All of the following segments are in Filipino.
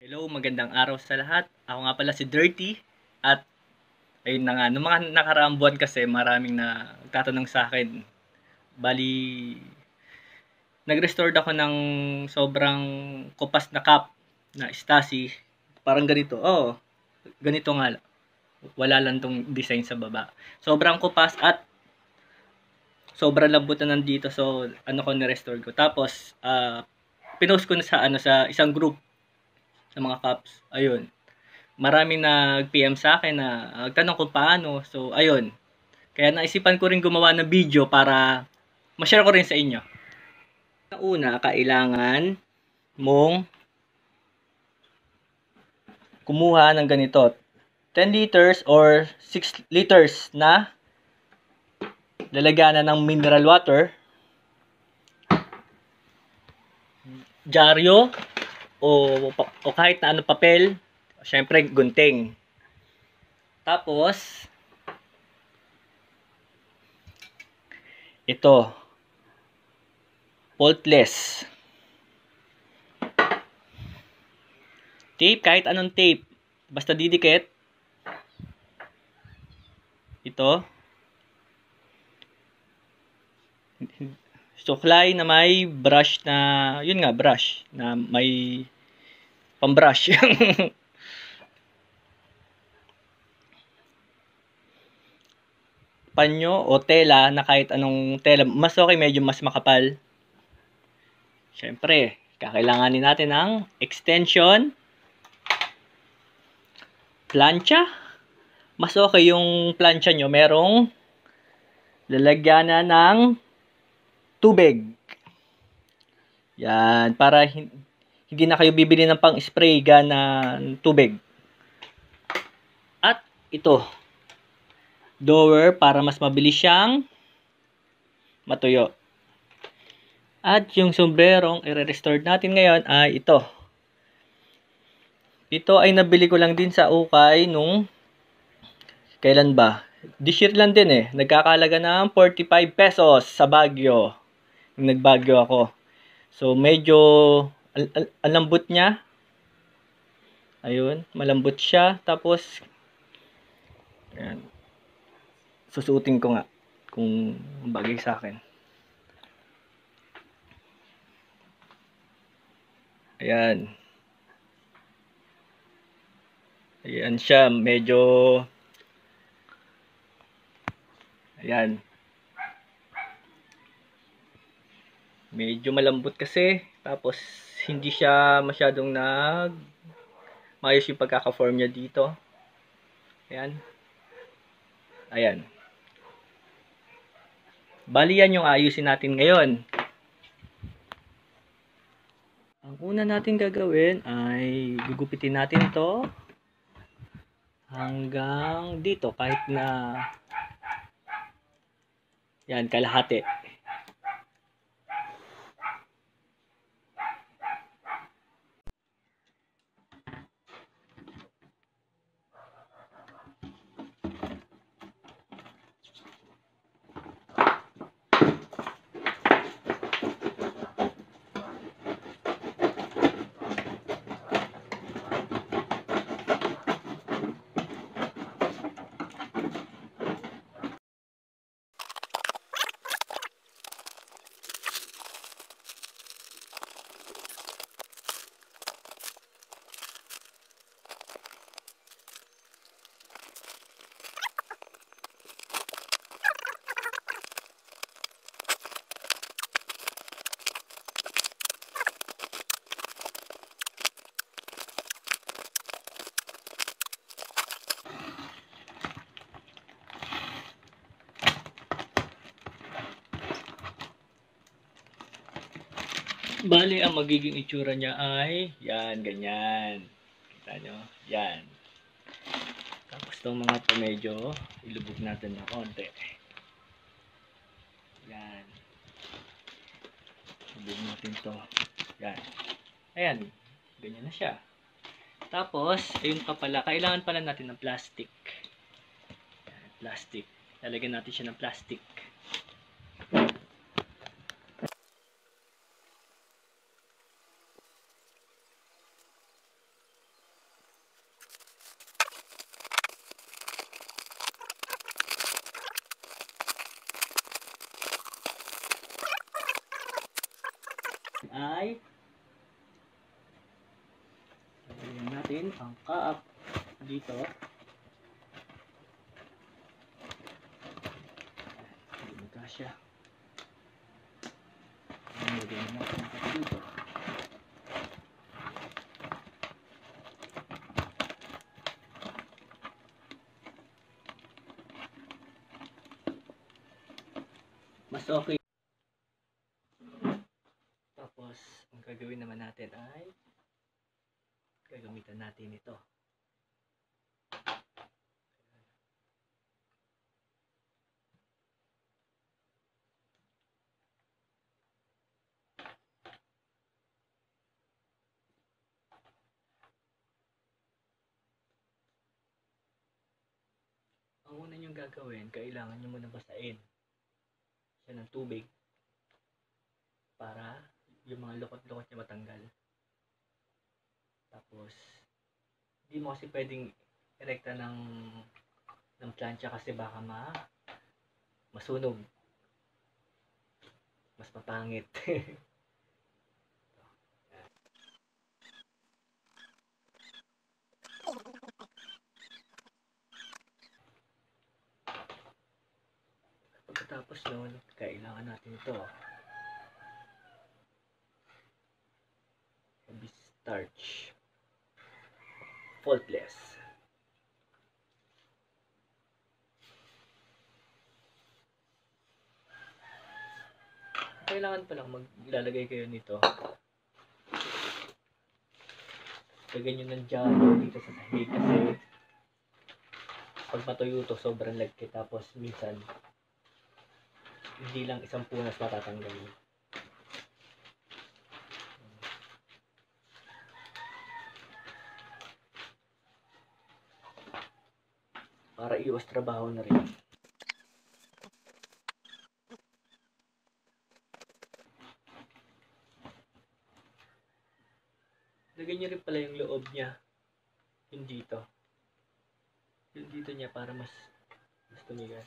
Hello, magandang araw sa lahat. Ako nga pala si Dirty at ayun na nga, noong mga nakaraang buwan kasi maraming na nagtatanong sa akin. Bali, nag-restored ako ng sobrang kupas na cup na Stasi. Parang ganito. Oh, ganito nga. Wala lang tong design sa baba. Sobrang kupas at sobrang lambot na nandito. So, ano ko ni-restore ko. Tapos, pinost ko na sa isang group ng mga cups. Ayun. Maraming nag-PM sa akin na nagtanong kung paano. So, ayun. Kaya naisipan ko rin gumawa ng video para ma-share ko rin sa inyo. Una, kailangan mong kumuha ng ganito. 10 liters or 6 liters na lalagyanan ng mineral water, dyaryo, o kahit na ano papel, syempre gunting. Tapos, ito, faultless. Tape, kahit anong tape. Basta didikit. Ito. Suklay na may brush na, yun nga, brush. Na may pambrush. Panyo o tela na kahit anong tela. Mas okay, medyo mas makapal. Siyempre, kakailanganin natin ng extension. Plancha. Mas okay yung plancha nyo. Merong lalagyanan ng tubig. Yan. Para hindi na kayo bibili ng pang-spray na tubig. At ito. Dower para mas mabilis siyang matuyo. At yung sombrerong i-restore natin ngayon ay ito. Ito ay nabili ko lang din sa ukay nung kailan ba? This year lang din eh. Nagkakalaga ng 45 pesos sa Baguio. Yung nag-Baguio ako. So medyo ang lambot niya. Ayun, malambot siya. Tapos ayan. Susuotin ko nga kung bagay sa akin. Ayan. Ayan siya, medyo ayan. Medyo malambot kasi, tapos hindi siya masyadong mayos yung pagkaka-form niya dito. Ayan. Ayan. Bali yan yung ayusin natin ngayon. Ang una natin gagawin ay gugupitin natin to hanggang dito, kahit na yan, kalahati. Bali, ang magiging itsura niya ay yan, ganyan. Kita nyo? Yan. Tapos itong mga to medyo ilubog natin ng konti. Yan. Ilubog natin to. Yan. Ayan. Ganyan na siya. Tapos, ayun pa pala, kailangan pala natin ng plastic. Yan, plastic. Lalagyan natin siya ng plastic. natin ang cup dito. Hindi magkasya. Lagyan natin ang cup dito. Mas okay. Tapos, ang gagawin naman natin ay gagamitan natin ito. Ang una nyo gagawin, kailangan nyo muna basain siya ng tubig para yung mga lukot-lukot niya matanggal. Tapos, hindi mo kasi pwedeng erekta ng plancha kasi baka masunog. Mas mapangit. Pagkatapos nun, kailangan natin ito. Starch. Faultless. Kailangan pa lang maglalagay kayo nito. Lagyan nyo ng jalo dito sa sahig kasi pag matuyo to sobrang lagkit, tapos minsan hindi lang isang punas matatanggal. Para iwas trabaho na rin. Lagyan nyo rin pala yung loob niya. Yung dito. Yung dito niya para mas tumigas.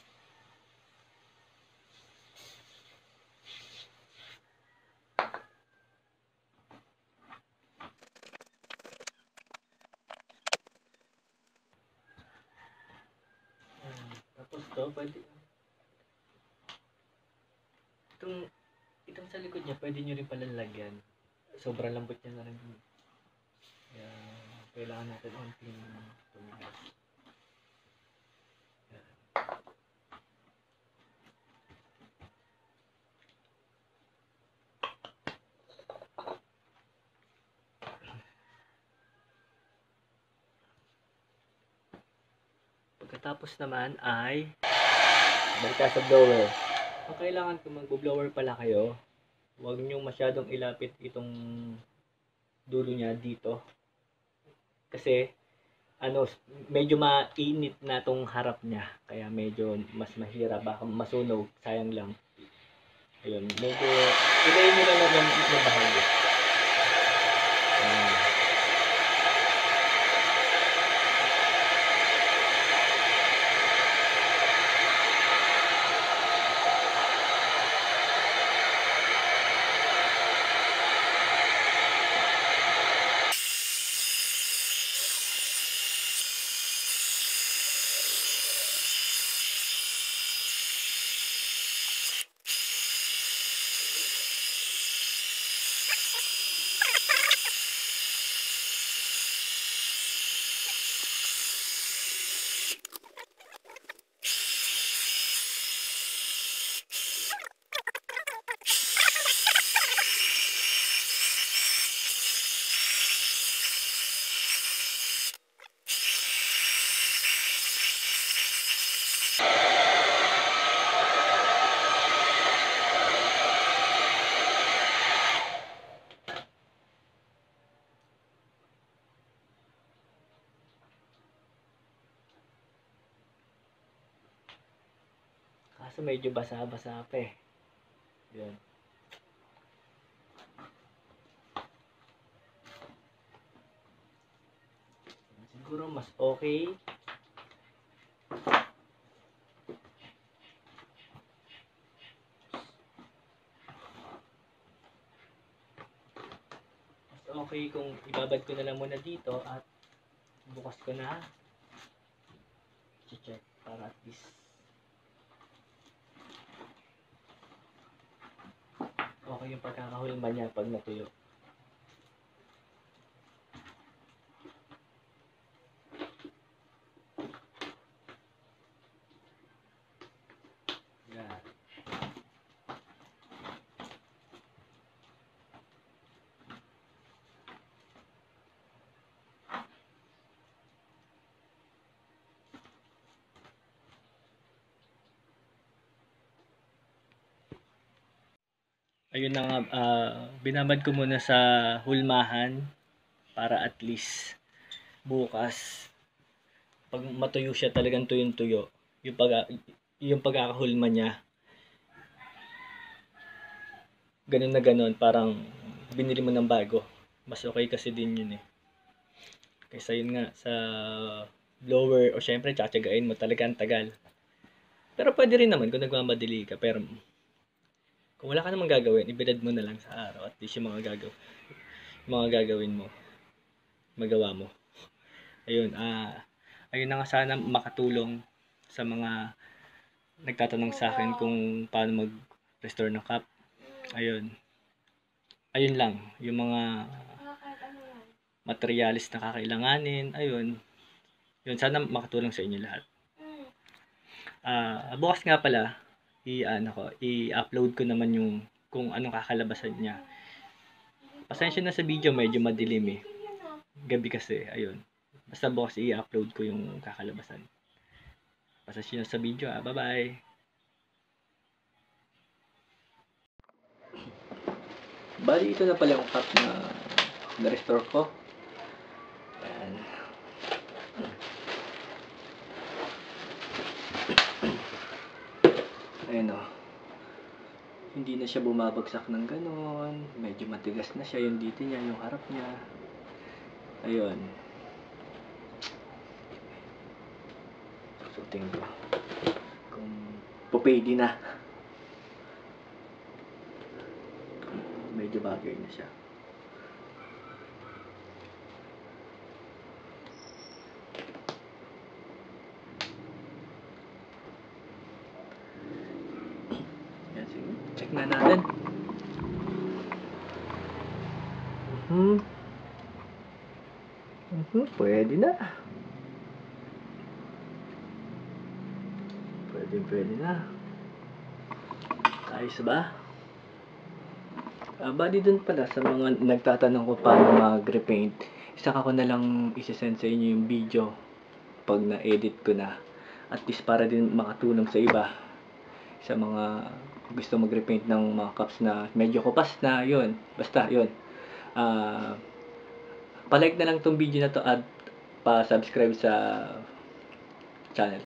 Tapos to, pwede itong sa likod niya, pwede nyo rin pala lagyan. Sobrang lambot niya na rin. Kaya, kailangan natin unting tumigas. Pagkatapos naman ay balik sa blower. Ang kailangan kung mag-blower pala kayo, huwag nyo masyadong ilapit itong dulo niya dito. Kasi medyo mainit na tong harap niya. Kaya medyo mas mahirap, baka masunog, sayang lang. Ayun, medyo ilayin nyo lang ng bahagi. Kaso medyo basa-basa pa eh. Yun. Siguro mas okay kung ibabad ko na lang muna dito at Bukas ko na. Check para at least okay yung pagkakahulma niya pag natuyo. Yan. Ayun na nga, binabad ko muna sa hulmahan para at least bukas pag matuyo siya talagang tuyong-tuyo yung pagkakahulma niya ganun na ganun, parang binili mo ng bago. Mas okay kasi din yun eh, kaysa yun nga sa blower o syempre tsatsagain mo talaga ang tagal. Pero pwede rin naman kung nagmamadali ka, pero kung wala ka namang gagawin, ibilad mo na lang sa araw. At least yung mga gagawin mo, magawa mo. Ayun, ayun na nga, sana makatulong sa mga nagtatanong sa akin kung paano mag-restore ng cup. Ayun. Ayun lang, yung mga materialis na kakailanganin, ayun. Yun, sana makatulong sa inyo lahat. Bukas nga pala, i-upload ko naman yung kung anong kakalabasan niya. Pasensya na sa video, medyo madilim eh. Gabi kasi, ayun. Basta bukas i-upload ko yung kakalabasan. Pasensya na sa video, bye-bye. Bali, ito na pala yung cup na na-restore ko. Ayan. Ayan o. Hindi na siya bumabagsak ng ganon. Medyo matigas na siya yung dito niya, yung harap niya. Ayun. Susutin ko. Kung pupwede na. Medyo bagay na siya. Yan, sige. Check na natin. Pwede na. Pwede na. Ayos ba? Bali dun pala sa mga nagtatanong ko paano mag-repaint, isaka ko na lang isesend sa inyo yung video pag na-edit ko na. At least para din makatulong sa iba, sa mga gusto mag-repaint ng mga cups na medyo kupas na, yun. Basta, yun. Pa-like na lang tong video na to at pa-subscribe sa channel.